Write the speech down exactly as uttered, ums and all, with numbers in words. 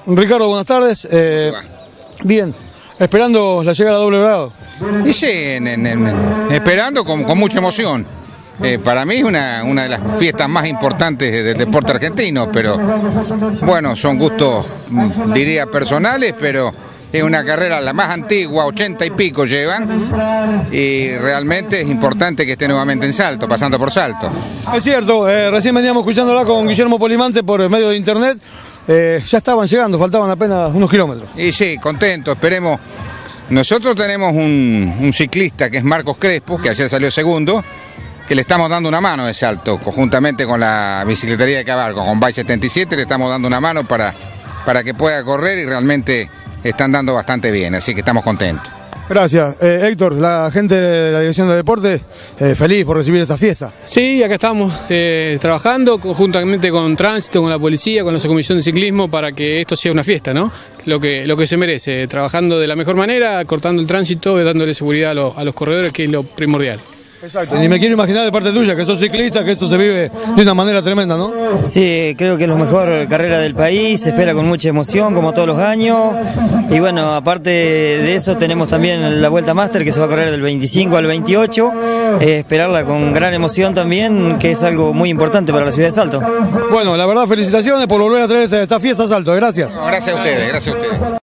Ricardo, buenas tardes. Eh, bien, esperando la llegada a doble grado. Y sí, en, en, en, esperando con, con mucha emoción. Eh, para mí es una, una de las fiestas más importantes del deporte argentino, pero bueno, son gustos, diría, personales, pero es una carrera la más antigua, ochenta y pico llevan, y realmente es importante que esté nuevamente en Salto, pasando por Salto. Es cierto, eh, recién veníamos escuchándola con Guillermo Polimante por medio de internet, eh, ya estaban llegando, faltaban apenas unos kilómetros. Y sí, contento, esperemos. Nosotros tenemos un, un ciclista que es Marcos Crespo, que ayer salió segundo, que le estamos dando una mano de Salto, conjuntamente con la bicicletería de Cabarco, con Bay setenta y siete, le estamos dando una mano para, para que pueda correr y realmente están dando bastante bien, así que estamos contentos. Gracias. Eh, Héctor, la gente de la Dirección de Deportes, eh, feliz por recibir esta fiesta. Sí, acá estamos eh, trabajando conjuntamente con Tránsito, con la policía, con la Comisión de Ciclismo para que esto sea una fiesta, ¿no? Lo que, lo que se merece, trabajando de la mejor manera, cortando el tránsito, dándole seguridad a los, a los corredores, que es lo primordial. Exacto, ni me quiero imaginar de parte tuya, que sos ciclista, que esto se vive de una manera tremenda, ¿no? Sí, creo que es la mejor carrera del país, se espera con mucha emoción, como todos los años, y bueno, aparte de eso tenemos también la Vuelta Máster, que se va a correr del veinticinco al veintiocho, eh, esperarla con gran emoción también, que es algo muy importante para la ciudad de Salto. Bueno, la verdad, felicitaciones por volver a traer esta fiesta a Salto, gracias. No, gracias a ustedes, gracias a ustedes.